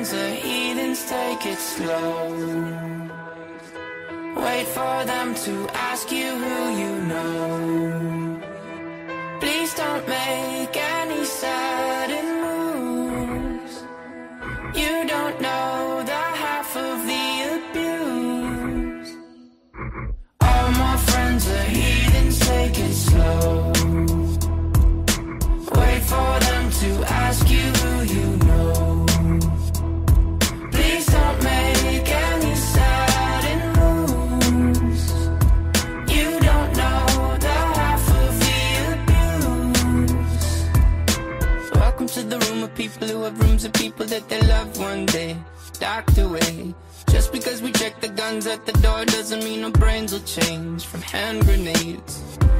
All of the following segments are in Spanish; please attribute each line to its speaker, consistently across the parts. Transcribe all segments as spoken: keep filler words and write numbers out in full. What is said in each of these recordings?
Speaker 1: friends are heathens, take it slow. Wait for them to ask you who you know. Please don't make any sudden moves. You don't know the half of the abuse. All my friends are heathens, take it slow. Wait for them to ask you who you know. Please don't make any sudden moves. You don't know the half of the abuse. Welcome to the room of people who have rooms of people that they love one day docked away. Just because we check the guns at the door doesn't mean our brains will change from hand grenades.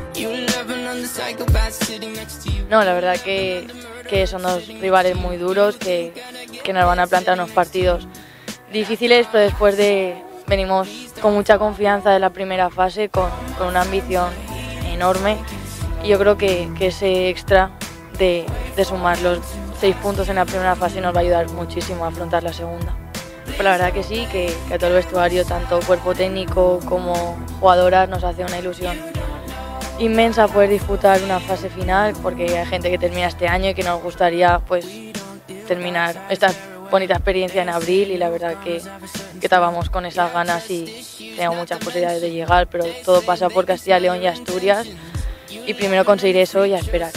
Speaker 2: No, la verdad que, que son dos rivales muy duros que, que nos van a plantear unos partidos difíciles, pero después de venimos con mucha confianza de la primera fase, con, con una ambición enorme, y yo creo que, que ese extra de, de sumar los seis puntos en la primera fase nos va a ayudar muchísimo a afrontar la segunda. Pues la verdad que sí, que, que a todo el vestuario, tanto cuerpo técnico como jugadoras, nos hace una ilusión inmensa poder disputar una fase final, porque hay gente que termina este año y que nos gustaría pues terminar esta bonita experiencia en abril, y la verdad que, que estábamos con esas ganas y tenemos muchas posibilidades de llegar, pero todo pasa por Castilla, León y Asturias, y primero conseguir eso y a esperar.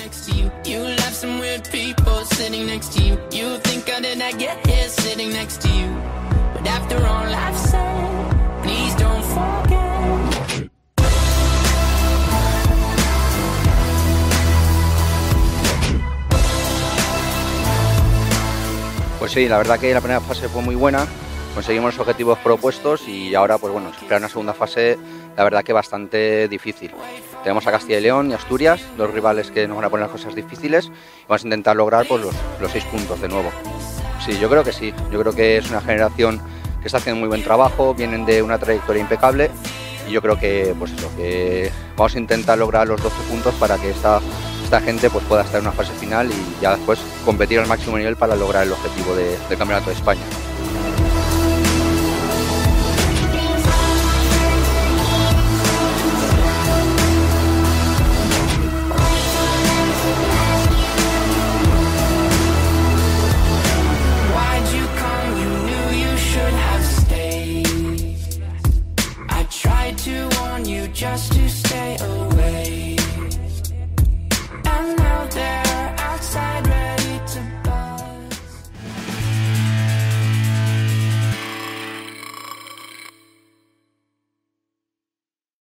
Speaker 3: Pues sí, la verdad que la primera fase fue muy buena, conseguimos los objetivos propuestos y ahora pues bueno, esperar una segunda fase, la verdad que bastante difícil. Tenemos a Castilla y León y Asturias, dos rivales que nos van a poner las cosas difíciles, y vamos a intentar lograr pues, los, los seis puntos de nuevo. Sí, yo creo que sí, yo creo que es una generación que está haciendo muy buen trabajo, vienen de una trayectoria impecable, y yo creo que pues eso, que vamos a intentar lograr los doce puntos para que esta esta gente pues pueda estar en una fase final y ya después competir al máximo nivel para lograr el objetivo de, del Campeonato de España.
Speaker 1: Just to stay away.